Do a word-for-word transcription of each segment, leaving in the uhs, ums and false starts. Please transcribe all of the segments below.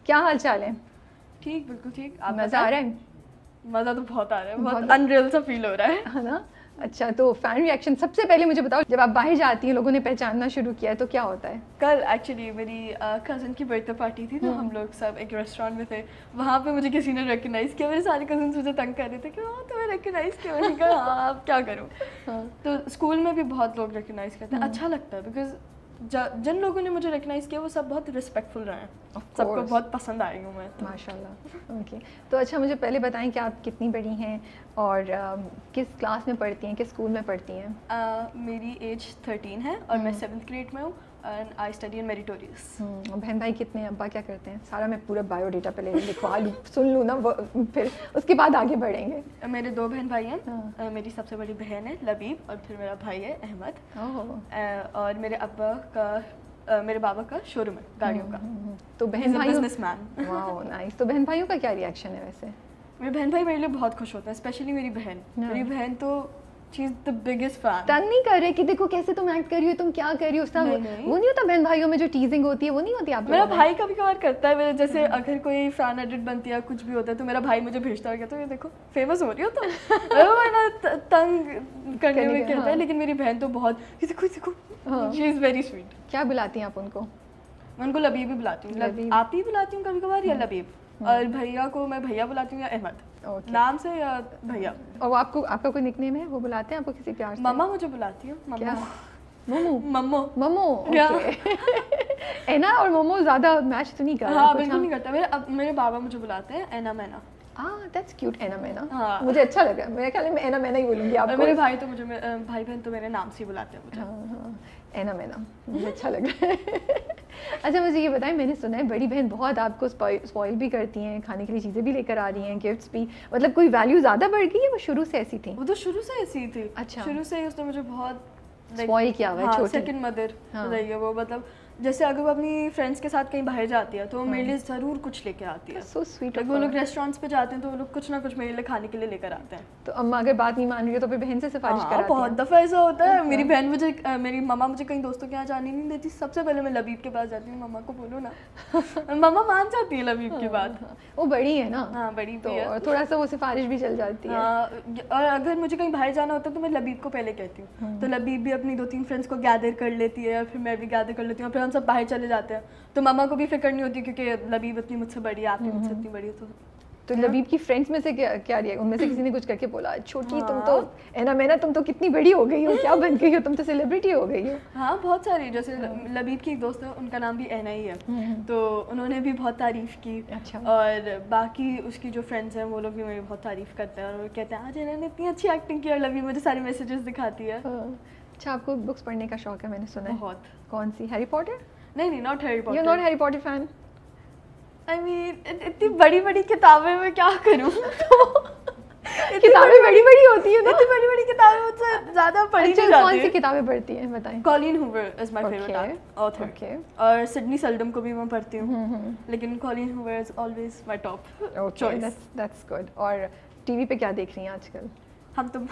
کیا حال چال ہے؟ ٹھیک بالکل ٹھیک. مزہ آ رہا ہے؟ مزہ تو بہت آ رہا ہے, بہت انریل سا فیل ہو رہا ہے نا. اچھا, تو فین ریئیکشن سب سے پہلے مجھے بتاؤ, جب آپ باہر جاتی ہیں لوگوں نے پہچاننا شروع کیا ہے تو کیا ہوتا ہے؟ کل ایکچولی میری کزن کی برتھ ڈے پارٹی تھی, تو ہم لوگ سب ایک ریسٹورینٹ میں تھے, وہاں پہ مجھے کسی نے ریکگنائز کیا. میرے سارے کزنس مجھے تنگ کر رہے تھے کہ ہاں تمہیں ریکگنائز کیا. میں نے کہا ہاں اب کیا کروں. تو اسکول میں بھی بہت لوگ ریکگنائز کرتے ہیں, اچھا لگتا ہے بیکاز جن لوگوں نے مجھے ریکگنائز کیا وہ سب بہت رسپیکٹفل رہے ہیں, سب کو بہت پسند آئی ہوں میں. ماشاء اللہ. اوکے, تو اچھا مجھے پہلے بتائیں کہ آپ کتنی بڑی ہیں اور کس کلاس میں پڑھتی ہیں, کس اسکول میں پڑھتی ہیں؟ میری ایج تھرٹین ہے اور میں سیونتھ گریڈ میں ہوں, اینڈ آئی اسٹڈی ان میریٹوریس. بہن بھائی کتنے ہیں, ابا کیا کرتے ہیں؟ سارا میں پورا بایو ڈیٹا پہ لے لکھوا لوں, سن لوں نا, پھر اس کے بعد آگے بڑھیں گے. میرے دو بہن بھائی ہیں, میری سب سے بڑی بہن ہے لبیب, اور پھر میرا بھائی ہے احمد, اور میرے ابا کا میرے بابا کا شو روم ہے گاڑیوں کا. تو بہن بھائی بزنس مین. واو نائس. تو بہن بھائیوں کا کیا ریئیکشن ہے ویسے؟ میرے بہن بھائی میرے لیے بہت خوش ہوتے ہیں, اسپیشلی میری بہن. میری بہن تو شی از دی بگیسٹ فین. تنگ نہیں کر رہے کہ دیکھو کیسے تم ایکٹ کر رہی ہو, تم کیا کر رہی ہو, اس طرح وہ نہیں ہوتا بہن بھائیوں میں جو ٹیزنگ ہوتی ہے, وہ نہیں ہوتی آپ؟ میرا بھائی کبھی کبھار کرتا ہے, میرے جیسے اگر کوئی فین ایڈٹ بنتی ہے کچھ بھی ہوتا ہے تو میرا بھائی مجھے بھیجتا ہے, کہتا ہے یہ دیکھو فیمس ہو رہی ہو تو تنگ کرنے میں کہتا ہے. لیکن میری بہن تو بہت دیکھو دیکھو, شی از ویری سویٹ. کیا بلاتی ہیں آپ ان کو؟ میں ان کو لبیب بھی بلاتی ہوں, آپ ہی بلاتی ہوں کبھی کبھار, یا لبیب. اور بھیا کو میں بھیا بلاتی ہوں یا احمد نام سے, یا بھیا. اور آپ کو آپ کا کوئی نک نیم ہے وہ بلاتے ہیں آپ کو کسی پیار سے؟ مما مجھے بلاتی ہوں. ممو ممو ممو اینا اور مومو زیادہ میچ تو نہیں کر رہا. ہاں بالکل نہیں کرتا. میرے میرے بابا مجھے بلاتے ہیں اینا مینا. ہاں دیٹس کیوٹ, اینا مینا. مجھے اچھا لگا, میرے خیال میں اینا مینا ہی بولوں گی آپ کو. میرے بھائی تو مجھے بھائی بہن تو میرے نام سے ہی بلاتے ہیں مجھے. ہاں ہاں اینا مینا, مجھے اچھا لگ رہا ہے. اچھا مجھے یہ بتائیں, میں نے سنا ہے بڑی بہن بہت آپ کو اسپوائل بھی کرتی ہیں, کھانے کے لیے چیزیں بھی لے کر آ رہی ہیں, گفٹس بھی, مطلب کوئی ویلیو زیادہ بڑھ گئی ہے وہ شروع سے ایسی تھی؟ وہ تو شروع سے ایسی تھی. اچھا, شروع سے اس نے مجھے بہت اسپوائل کیا ہوا ہے, چھوٹی سیکنڈ مدر رہی ہے وہ. مطلب جیسے اگر وہ اپنی فرینڈس کے ساتھ کہیں باہر جاتی ہے تو وہ میرے لیے ضرور کچھ لے کے آتی ہے. So sweet. وہ لوگ ریسٹورینٹس پہ جاتے ہیں تو وہ لوگ کچھ نہ کچھ میرے لیے کھانے کے لیے لے کر آتے ہیں. تو اما اگر بات نہیں مان رہی ہے تو پھر بہن سے سفارش کراتی ہیں؟ بہت دفعہ ایسا ہوتا ہے. میری بہن مجھے, میری مما مجھے کہیں دوستوں کے یہاں جانے نہیں دیتی, سب سے پہلے میں لبیب کے پاس جاتی ہوں. مما کو بولو نا, مما مان جاتی ہے لبیب کی بات. وہ بڑی ہے نا. ہاں بڑی تو تھوڑا سا وہ سفارش بھی چل جاتی ہے. اور اگر مجھے کہیں باہر جانا ہوتا ہے تو میں لبیب کو پہلے کہتی ہوں, تو لبیب بھی اپنی دو تین فرینڈس کو گیدر کر لیتی ہے, اور پھر میں بھی گیدر کر لیتی ہوں, پھر ہم سب باہر چلے جاتے ہیں. تو مما کو بھی فکر نہیں ہوتی کیونکہ لبیب اتنی مجھ سے بڑی ہے, آپ بھی مجھ سے اتنی بڑی ہے. تو تو لبیب کی فرینڈس میں سے کیا کیا رہی ہے, ان میں سے کسی نے کچھ کر کے بولا چھوٹی تم تو اینا مینا, تم تو کتنی بڑی ہو گئی ہو, کیا بن گئی ہو, تم تو سیلیبریٹی ہو گئی ہو؟ ہاں بہت ساری, جیسے لبیب کی ایک دوست ہے, ان کا نام بھی اینا ہی ہے, تو انہوں نے بھی بہت تعریف کی. اور باقی اس کی جو فرینڈس ہیں وہ لوگ بھی میری بہت تعریف کرتے ہیں, اور وہ کہتے ہیں آج اینا نے اتنی اچھی ایکٹنگ کی, اور لبیب مجھے ساری میسیجز دکھاتی ہے. اچھا, آپ کو بکس پڑھنے کا شوق ہے میں نے سنا ہے بہت. کون سی, ہیری پاٹر؟ نہیں نہیں, not Harry Potter. You not Harry Potter fan? I mean اتنی بڑی بڑی کتابیں میں کیا کروں, کتابیں بڑی بڑی ہوتی ہیں, اتنی بڑی بڑی کتابیں مجھ سے زیادہ پڑھی نہیں جاتی. کون سی کتابیں پڑھتی ہیں بتائیں؟ Colleen Hoover is my favourite author, اور سڈنی سلڈم کو بھی میں پڑھتی ہوں, لیکن Colleen Hoover is always my top choice. That's good. اور ٹی وی پہ کیا دیکھ رہی ہیں آج کل؟ ہم تم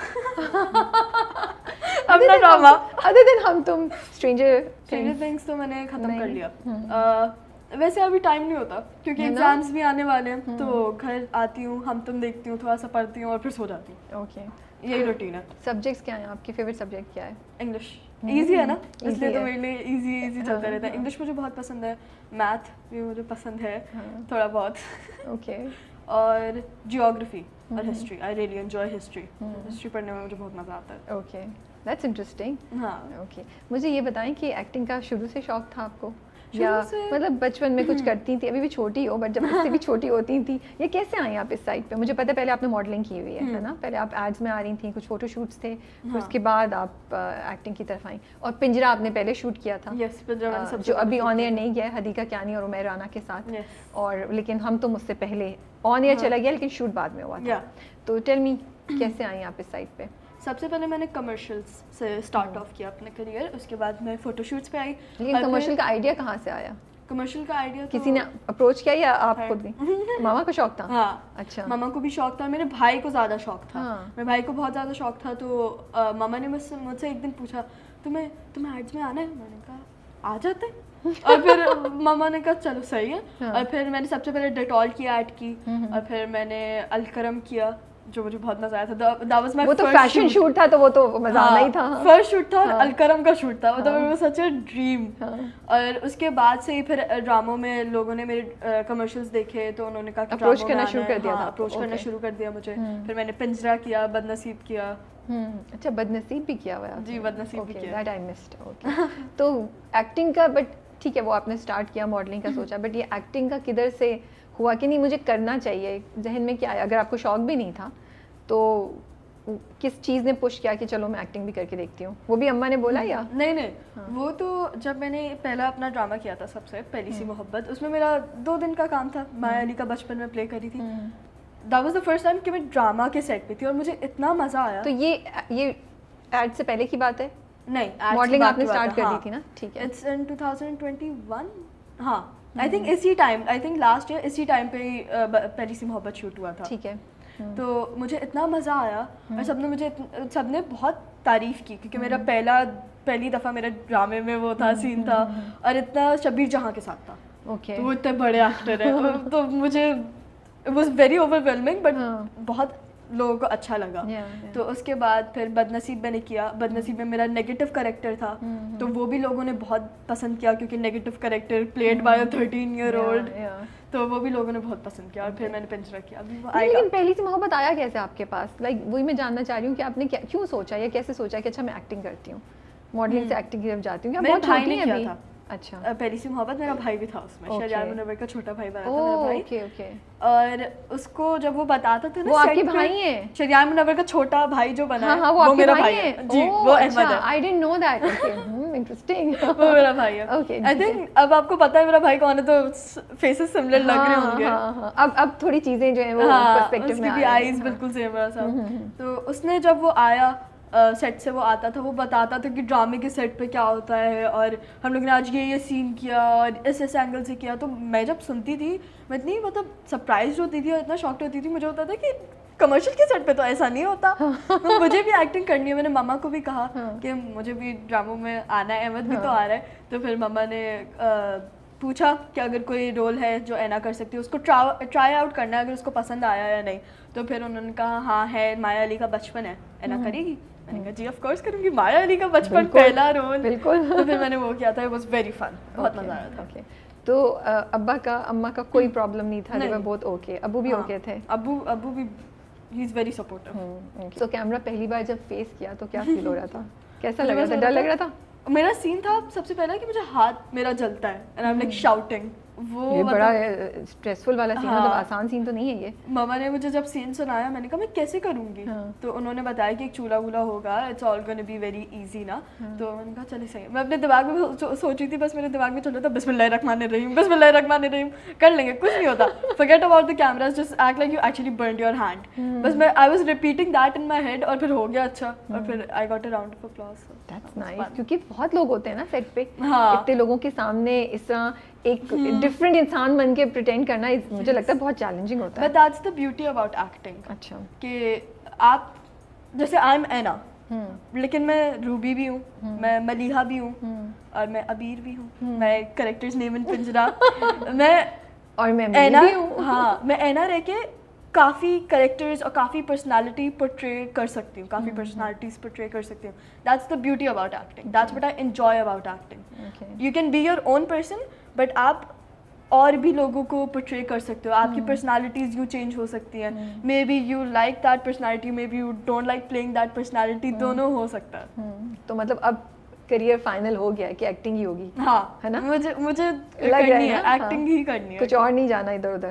اپنا ڈرامہ, ادر دین ہم تم. اسٹرینجر تھنگس تو میں نے ختم کر لیا. ویسے ابھی ٹائم نہیں ہوتا کیونکہ ایگزامس بھی آنے والے ہیں, تو گھر آتی ہوں, ہم تم دیکھتی ہوں, تھوڑا سا پڑھتی ہوں, اور پھر سو جاتی ہوں. اوکے, یہی روٹین ہے. سبجیکٹس کیا ہیں آپ کے فیوریٹ سبجیکٹ کیا ہے؟ انگلش. ایزی ہے نا, اس لیے تو میرے لیے ایزی ایزی چلتا رہتا ہے. انگلش مجھے بہت پسند ہے, میتھ بھی مجھے پسند ہے تھوڑا بہت. اوکے. اور جیوگرافی اور history, I really enjoy history. History پڑھنے میں مجھے بہت مزہ آتا ہے. Okay, that's interesting. ہاں اوکے. مجھے یہ بتائیں کہ ایکٹنگ کا شروع سے شوق تھا آپ کو, یا مطلب بچپن میں کچھ کرتی تھی, ابھی بھی چھوٹی ہو بٹ جب اس سے بھی چھوٹی ہوتی تھی, یہ کیسے آئیں آپ اس سائڈ پہ؟ مجھے پتا ہے پہلے آپ نے ماڈلنگ کی ہوئی ہے نا, پہلے آپ ایڈز میں آ رہی تھیں, کچھ فوٹو شوٹس تھے, پھر اس کے بعد آپ ایکٹنگ کی طرف آئیں. اور پنجرا آپ نے پہلے شوٹ کیا تھا, جو ابھی آن ایئر نہیں گیا ہے, حدیقہ کیانی اور عمیر رانا کے ساتھ, اور لیکن ہم تو مجھ سے پہلے آن ایئر چلا گیا, لیکن شوٹ بعد میں ہوا تھا. تو ٹیل می کیسے آئیں آپ اس سائڈ پہ؟ سب سے پہلے میں نے کمرشلس سے اسٹارٹ آف کیا اپنا کریئر, اس کے بعد میں فوٹو شوٹس پہ آئی. لیکن کمرشل کا آئیڈیا کہاں سے آیا؟ کمرشل کا آئیڈیا کسی نے اپروچ کیا یا آپ خود بھی؟ ماما کو شوق تھا؟ ہاں اچھا, ماما کو بھی شوق تھا, میرے بھائی کو زیادہ شوق تھا. میرے بھائی کو بہت زیادہ شوق تھا, تو ماما نے مجھ سے مجھ سے ایک دن پوچھا تمہیں تمہیں ایڈس میں آنا ہے؟ میں نے کہا آ جاتے ہیں. اور پھر ماما نے کہا چلو صحیح ہے. اور پھر میں نے سب سے پہلے ڈیٹول کی ایڈ کی, اور پھر میں نے الکرم کیا, جو مجھے بہت مزہ آیا تھا. that was my وہ تو فیشن شوٹ تھا, تو وہ تو مزہ آنا ہی تھا. فرسٹ شوٹ تھا اور الکرم کا شوٹ تھا, وہ واز سچ اے ڈریم. اور اس کے بعد سے ہی پھر ڈراموں میں لوگوں نے میرے کمرشلز دیکھے تو انہوں نے کہا کہ اپروچ کرنا شروع کر دیا, اپروچ کرنا شروع کر دیا مجھے. پھر میں نے پنجرا کیا, بد نصیب کیا. اچھا, بد نصیب بھی کیا ہوا ہے. جی بد نصیب بھی کیا. That I missed. اوکے, تو ایکٹنگ کا, بٹ ٹھیک ہے وہ آپ نے اسٹارٹ کیا, ماڈلنگ کا سوچا, بٹ یہ ایکٹنگ کا کدھر سے ہوا کہ نہیں مجھے کرنا چاہیے, ذہن میں کیا ہے؟ اگر آپ کو شوق بھی نہیں تھا تو کس چیز نے پش کیا کہ چلو میں ایکٹنگ بھی کر کے دیکھتی ہوں؟ وہ بھی اماں نے بولا یا نہیں؟ نہیں, وہ تو جب میں نے پہلا اپنا ڈرامہ کیا تھا سب سے پہلی سی محبت, اس میں میرا دو دن کا کام تھا. مایا علی کا بچپن میں پلے کری تھی. That was the first time کہ میں ڈرامہ کے سیٹ پہ تھی اور مجھے اتنا مزہ آیا. تو یہ یہ ایڈ سے پہلے کی بات ہے؟ نہیں, ماڈلنگ آپ نے اسٹارٹ کر دی تھی نا. ٹھیک ہے, it's in twenty twenty one. ہاں, آئی تھنک اسی time, I think last year اسی ٹائم پہ ہی پہلی سی محبت شوٹ ہوا تھا. ٹھیک ہے. تو مجھے اتنا مزہ آیا اور سب نے مجھے سب نے بہت تعریف کی, کیونکہ میرا پہلا پہلی دفعہ میرے ڈرامے میں وہ تھا, سین تھا, اور اتنا شبیر جہاں کے ساتھ تھا. اوکے, تو وہ اتنے بڑے ایکٹر ہیں, تو مجھے it was very overwhelming, but بہت لوگوں کو اچھا لگا. تو اس کے بعد پھر بد نصیب میں نے کیا. بد نصیب میں میرا نیگیٹو کریکٹر تھا, تو وہ بھی لوگوں نے بہت پسند کیا, کیونکہ negative character played by a thirteen year old, تو وہ بھی لوگوں نے بہت پسند کیا. اور پھر میں نے پنجرا کیا. لیکن پہلی سی محبت آیا کیسے آپ کے پاس؟ لائک وہی میں جاننا چاہ رہی ہوں کہ آپ نے کیوں سوچا یا کیسے سوچا کہ اچھا میں ایکٹنگ کرتی ہوں, ماڈلنگ سے ایکٹنگ کی طرف جاتی ہوں؟ میرے بھائی نے کیا تھا. اچھا, پہلی سی محبت میرا بھائی بھی تھا اس میں, شہریار منور کا چھوٹا بھائی بنا تھا میرا بھائی. Okay okay. اور اس کو جب وہ بتاتا تھا نا, وہ آپ کے بھائی ہیں؟ شہریار منور کا چھوٹا بھائی جو بنا ہے وہ میرا بھائی ہے. جی, وہ احمد ہے. آئی ڈidn't know that. Okay, interesting. وہ میرا بھائی ہے. Okay, آئی تھنک اب آپ کو پتا ہے میرا بھائی کون ہے, تو فیسز سملر لگ رہے ہوں گے. اب اب تھوڑی چیزیں جو ہیں وہ پرسپیکٹیو میں آ رہی ہیں. آئیز بالکل سیم میرا سا. تو اس نے جب وہ آیا سیٹ سے, وہ آتا تھا, وہ بتاتا تھا کہ ڈرامے کے سیٹ پہ کیا ہوتا ہے, اور ہم لوگ نے آج یہ یہ سین کیا اور اس اس اینگل سے کیا. تو میں جب سنتی تھی میں اتنی مطلب سرپرائز ہوتی تھی اور اتنا شاکڈ ہوتی تھی. مجھے ہوتا تھا کہ کمرشل کے سیٹ پہ تو ایسا نہیں ہوتا, مجھے بھی ایکٹنگ کرنی ہے. میں نے ماما کو بھی کہا کہ مجھے بھی ڈراموں میں آنا ہے, احمد بھی تو آ رہا ہے. تو پھر ماما نے پوچھا کہ اگر کوئی رول ہے جو اینا کر سکتی ہے, اس کو ٹرائی آؤٹ کرنا ہے, اگر اس کو پسند آیا یا نہیں. تو پھر انہوں نے کہا ہاں ہے, مایا علی کا بچپن ہے, اینا کرے گی؟ میں نے کہا جی آف کورس کروں گی, مایا علی کا بچپن پہلا رول. بالکل. تو پھر میں نے وہ کیا تھا, اٹ واز ویری فن, بہت مزہ آیا تھا. تو ابا کا اماں کا کوئی پرابلم نہیں تھا؟ نہیں, بہت اوکے. ابو بھی اوکے تھے؟ ابو ابو بھی ہی از ویری سپورٹیو. تو کیمرہ پہلی بار جب فیس کیا تو کیا فیل ہو رہا تھا, کیسا لگ رہا تھا, ڈر لگ رہا تھا؟ میرا سین تھا سب سے پہلا کہ مجھے ہاتھ میرا جلتا ہے, and I am like shouting. وہ بڑا اسٹریسفل والا سین, مطلب آسان سین تو نہیں ہے یہ. ماما نے مجھے جب سین سنایا, میں نے کہا میں کیسے کروں گی, تو انہوں نے بتایا کہ ایک چولہا وولہا ہوگا, it's all gonna be very easy نا. تو میں نے کہا چلے صحیح. میں اپنے دماغ میں سوچی تھی, بس میرے دماغ میں چل رہا تھا بسم اللہ الرحمن الرحیم, بسم اللہ الرحمن الرحیم, کر لیں گے, کچھ نہیں ہوتا, forget about the cameras, just act like you actually burned your hand. بس میں I was repeating that in my head, اور پھر ہو گیا اچھا, اور پھر I got a round of applause. That's nice. کیونکہ بہت لوگ ہوتے ہیں نا سیٹ پہ, اتنے لوگوں کے سامنے اس طرح ایک ڈفرینٹ انسان بن کے پریٹینڈ کرنا مجھے لگتا ہے بہت چیلنجنگ ہوتا ہے. But that's the beauty about acting. اچھا, کہ آپ جیسے آئی ایم اینا, لیکن میں روبی بھی ہوں, میں ملیحہ بھی ہوں, اور میں ابیر بھی ہوں, میں کریکٹرز نیم ان پنجرا, میں اور میں اینا ہوں. ہاں, میں اینا رہ کے کافی کریکٹرز اور کافی پرسنالٹی پورٹری کر سکتی ہوں, کافی پرسنالٹیز پورٹری کر سکتی ہوں. That's the beauty about acting, that's what I enjoy about acting. You can be your own person, but آپ اور بھی لوگوں کو پورٹری کر سکتے ہو. آپ کی پرسنالٹیز یوں چینج ہو سکتی ہیں, maybe you like that personality, maybe you don't like playing that personality, دونوں ہو سکتا ہے. تو مطلب اب کریئر فائنل ہو گیا کہ ایکٹنگ ہی ہوگی؟ ہاں, ہے نا, مجھے مجھے کرنی ہے, ایکٹنگ ہی کرنی ہے, کچھ اور نہیں جانا ادھر ادھر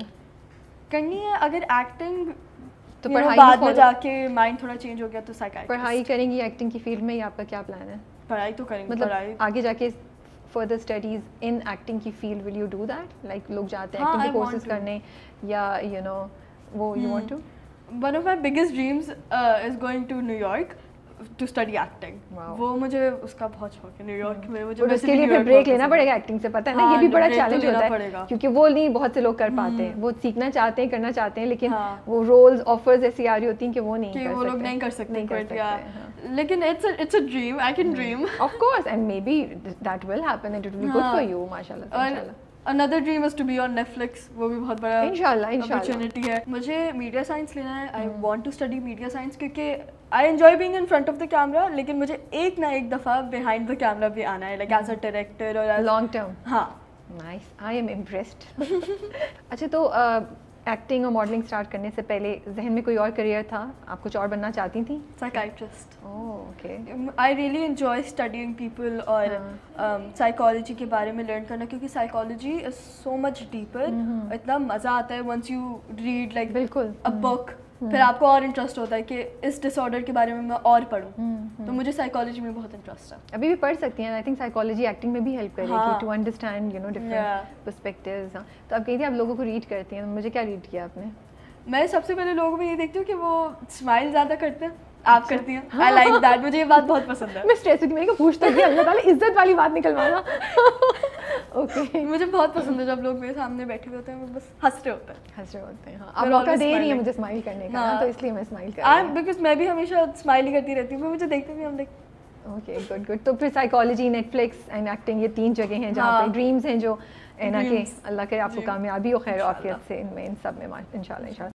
کرنی ہے. اگر ایکٹنگ تو بعد میں جا کے مائنڈ تھوڑا چینج ہو گیا تو سائیکائٹرسٹ. پڑھائی کریں گی ایکٹنگ کی فیلڈ میں, یا آپ کا کیا پلان ہے؟ پڑھائی تو کریں گے, مطلب آگے جا کے further studies in acting کی field, will you do that? like لوگ جاتے ہیں ایکٹنگ کے کورسز کرنے, یا you know وہ you want to? One of my biggest dreams uh, is going to New York. To study acting. وہ مجھے اس کا بہت شوق ہے نیو یارک میں. مجھے اس کے لیے پھر بریک لینا پڑے گا ایکٹنگ سے, پتہ ہے نا, یہ بھی بڑا چیلنج ہوتا ہے کیونکہ وہ نہیں بہت سے لوگ کر پاتے ہیں, وہ سیکھنا چاہتے ہیں, کرنا چاہتے ہیں, لیکن وہ رولز آفرز ایسی آ رہی ہوتی ہیں کہ وہ نہیں وہ لوگ نہیں کر سکتے. لیکن it's it's a dream, I can dream of course, and maybe that will happen, it will be good for you ماشاءاللہ انشاءاللہ. another dream is to be on Netflix, وہ بھی بہت بڑا انشاءاللہ انشاءاللہ opportunity ہے. مجھے میڈیا سائنس لینا ہے. I want to study media science کیونکہ I enjoy being in front of the camera, لیکن مجھے ایک نہ ایک دفعہ behind the camera بھی آنا ہے, like as a director or as long term. ہاں nice, I am impressed. اچھا تو ایکٹنگ اور ماڈلنگ اسٹارٹ کرنے سے پہلے ذہن میں کوئی اور کریئر تھا, آپ کچھ اور بننا چاہتی تھیں؟ Psychiatrist. Okay. I really enjoy studying people اور سائیکالوجی کے بارے میں لرن کرنا, کیونکہ psychology is so much deeper. اتنا مزہ آتا ہے ونس یو ریڈ لائک بالکل اے بک, پھر آپ کو اور انٹرسٹ ہوتا ہے کہ اس ڈس آرڈر کے بارے میں میں اور پڑھوں. تو مجھے سائیکالوجی میں بہت انٹرسٹ ہے. ابھی بھی پڑھ سکتی ہیں, آئی تھنک سائیکالوجی ایکٹنگ میں بھی ہیلپ کرے گی to understand you know different perspectives. تو آپ کہتی ہیں آپ لوگوں کو ریڈ کرتی ہیں, مجھے کیا ریڈ کیا آپ نے؟ میں سب سے پہلے لوگوں میں یہ دیکھتی ہوں کہ وہ اسمائل زیادہ کرتے ہیں. آپ کرتی ہیں؟ آئی لائک دیٹ, مجھے یہ بات بہت پسند ہے. میں اسٹریس ہوتی, میں نے کہا پوچھتا کہ اللہ تعالیٰ عزت والی بات نکلوانا. اوکے, مجھے بہت پسند ہے جب لوگ میرے سامنے بیٹھے ہوتے ہیں وہ بس ہنس رہے ہوتے ہیں. ہنس رہے ہوتے ہیں. آپ موقع دے رہی ہیں مجھے اسمائل کرنے کا, تو اس لیے میں اسمائل کر رہی ہوں. بیکاز میں بھی ہمیشہ اسمائل ہی کرتی رہتی ہوں, مجھے دیکھتے بھی ہم دیکھ. Okay good good. تو پھر psychology, Netflix and acting, یہ تین جگہیں ہیں جہاں پہ ڈریمز ہیں جو ہے نا کہ اللہ کرے آپ کو کامیابی ہو خیر عافیت سے ان میں, ان سب میں ان شاء اللہ ان شاء اللہ.